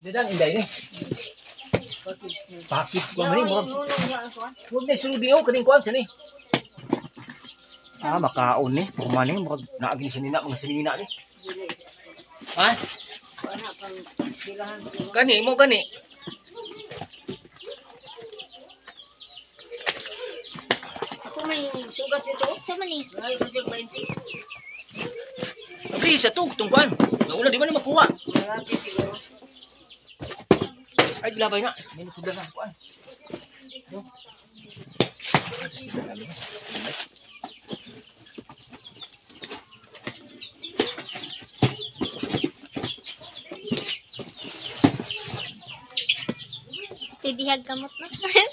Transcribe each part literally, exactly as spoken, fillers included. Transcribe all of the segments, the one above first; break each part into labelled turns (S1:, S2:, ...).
S1: Didan inday ni. Pakit ko man ni mo. Huwag na sulod niyo kaning kuan sa ni. Ah, makaon ni. Pagman ni mo naagin sinina mga sinina ni. Ha? Kani mo kani.
S2: Ako may sugat nito.
S3: Sa mali.
S2: Ay, kasi twenty.
S1: Abli sa tug tungkuan. Nauna di man ni makuha.
S2: Malaki siguro.
S1: Ay labay na. May sudah na kuan. No.
S3: Tidihag kamot na.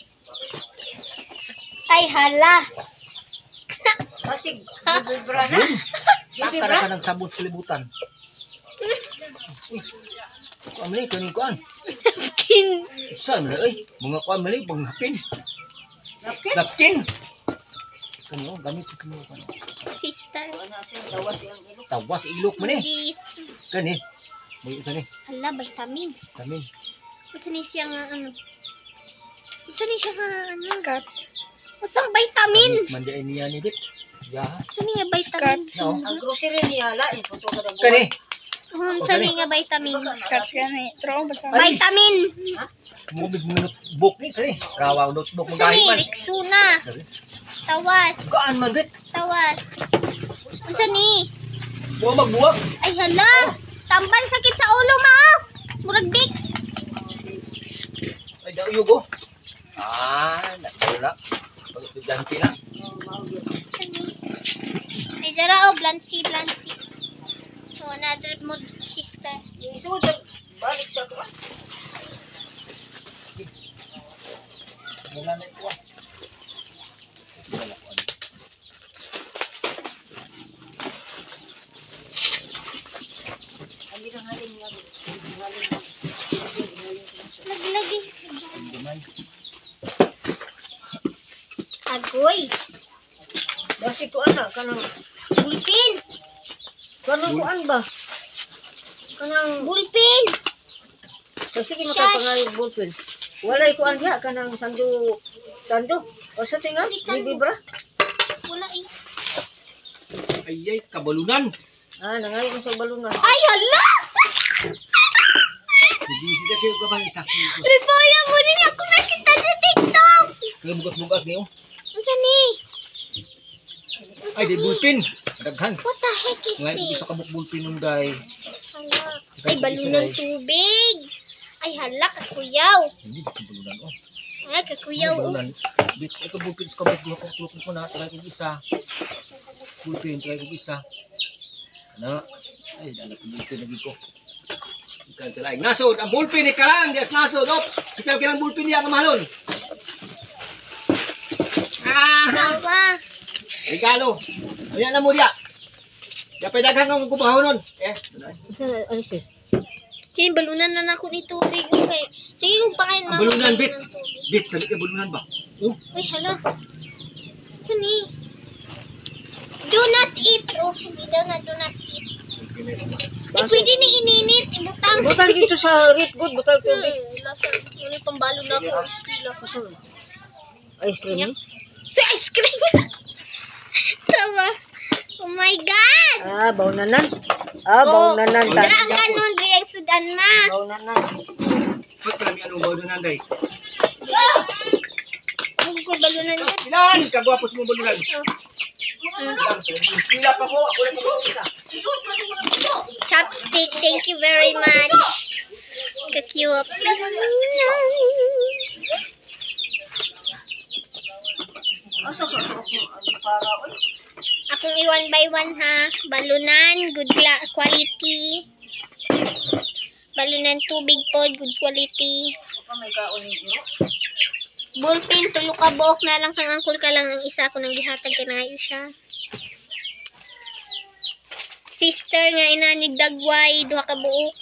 S3: Ay, hala.
S2: Kasi, bibibra na.
S1: Takara ka ng sabon sa libutan. Uy. Kuan mali kaning kuan.
S3: Kin.
S1: Saan na ay mga kuan mali pang hapin.
S2: Napkin?
S1: Napkin. Kani oh gamit ko kini kuan.
S3: Sister.
S2: Wala siya, tawas yung ilok.
S1: Tawas ilok man ni.
S3: This.
S1: Kani. May isa ni.
S3: Hala, vitamin.
S1: Kami.
S3: Ito ni siya nga, ano. Ito ni siya nga, ano. Scat. Usang vitamin.
S1: Mandiay niya ni Bit. Ya.
S3: Ito ni nga vitamin.
S1: No.
S2: Ang grocery niya, ala, eh, puto ka na buwan.
S1: Kani.
S3: Um, ito ni nga vitamin.
S4: Scotch gani. Tro basa.
S3: Vitamin.
S1: Mo big minute book ni sani. Rawa notebook mo
S3: Ito ni,
S1: gahi man.
S3: Rexona. Tawas.
S1: Gaan man Bit.
S3: Tawas. Ito ni.
S1: Wa magbuwag.
S3: Ay, hala. Tambal sakit sa ulo, ma. Murag Vicks.
S1: Ay daw yugo. Ah, nakula. Pag estudyante na.
S3: Ay, jara, oh, Blancy, Blancy. So, another mo, sister.
S2: Isunod, balik sa kuwan.
S1: Wala na ito. Wala ko ano.
S2: Ang ginang halin niya.
S3: Lagi-lagi.
S1: Dumay.
S3: Agoy.
S2: Basi kuwan na, kanang,
S3: Bulpin.
S2: kanang kuwan ba? Kanang,
S3: Bulpin.
S2: kasi kaya makapangalit ballpen. Walay kuwan niya, kanang sando, sando. O sa tinga, bibibra.
S3: Wala eh.
S1: Ay ay kabalunan.
S2: Ah, nangalit mo sa balungan.
S3: Ay, hala!
S1: Hindi sila kayo ka bang isa.
S3: Lipoya mo din ako nakita sa TikTok.
S1: Kaya bugat-bugat niyo.
S3: Ano ni?
S1: Ay di bulpin. Daghan.
S3: What the heck is
S1: Ngayon
S3: this?
S1: isa ka bulpin nung day.
S3: Hala. Ay, balon ng tubig. Ay, hala, kakuyaw.
S1: Hindi ba kabalunan oh.
S3: Ay, kakuyaw. oh.
S1: Kabalunan. Bit ay ka bulpin sa kabog ko ko ko na tagay ko isa. Bulpin tagay ko isa. Ano? Ay dala ko bulpin lagi ko. Ikaw sila. Nasod ang bulpin ni karang, yes nasod op. Ikaw kilang bulpin niya kamalon. Ah!
S3: Tawa.
S1: Regalo. Ayan na mo dia. Ya pedagang ng kubahon nun. Eh.
S2: Saan, alis eh?
S3: Sige, balunan na ako ni tubig. Okay. Sige, kung pakain
S1: Ang balunan bit. Bit, sabi ka balunan ba? Oh.
S3: Uy, hala. Sani? Do not eat. Oh, hindi daw na do not eat. Eh, pwede ni ininit. Ibutang.
S2: Butang dito sa Red Good, butang tubig.
S3: Hmm, lasa. Ano yung pambalo na ako. Ispila ko.
S2: Saan? Ice cream eh?
S3: Sa ice cream. Tawa. Oh my God.
S2: Ah, baunanan. Ah,
S3: Oh,
S2: baunanan.
S3: dara ang kanon. Riyang sudan ma.
S2: Baunanan.
S1: Ba't ka namin anong balunan day?
S3: Huwag ko balunan dyan.
S1: Ilan? Kagwapos mo balunan.
S3: Oh.
S1: Sila pa ko. Ako lang sa isa.
S3: Chopstick, thank you very much. Ka-cute.
S2: Asa ka? Asa ka? Para, oy.
S3: Akong i-one by one ha. Balunan, good gla- quality. Balunan tubig po, good quality.
S2: Baka may kaon niyo.
S3: Ballpen, tulo ka buok na lang kang angkol ka lang ang isa ko nang gihatag ka na ngayon siya. Sister nga inanig dagway, duha ka buok.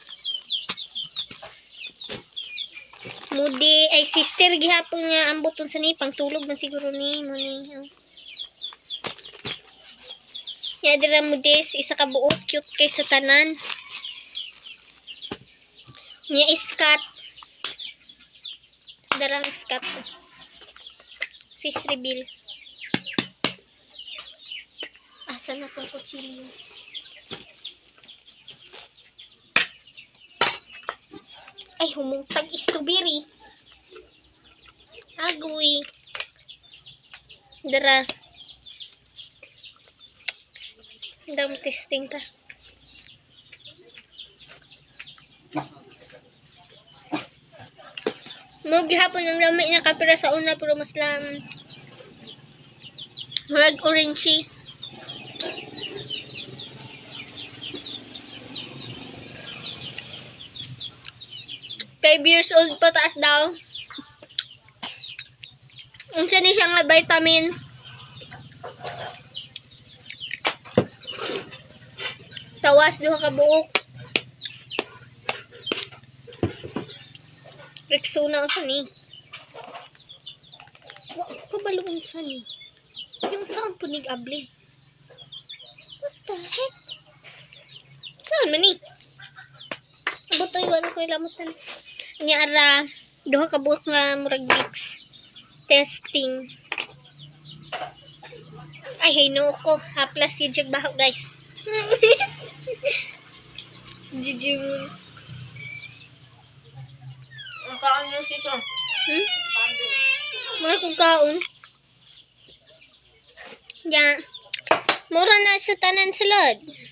S3: Mudi, ay sister gihapon nga ambuton sa ni, pang tulog man siguro ni, mo ni. Oh. Yadira mo des, isa ka buok, cute kay sa tanan. Niya iskat. Darang iskat. Fish reveal. Asa na tong kutsilyo? Ay, humungtag strawberry. Agoy. Dara. Dam testing ka. Mo gihapon ang lami niya kapira sa una pero mas lam. Red orangey. Five years old pataas daw. Unsa ni siya nga vitamin? Tawas duha ka buok. Rexona unsa ni? Wa ko kabalo unsa ni. Yung saan punig abli? What the heck? Saan man ni? Abotoy wala ko ilamutan. Nya ara duha ka buok nga murag mix. Testing. Ay, hay no ko. Haplas si Jag Baho, guys. Jijimon.
S2: Ang kaon yung season.
S3: Hmm? Mura kong kaon. Yan. Mura na sa tanan salad.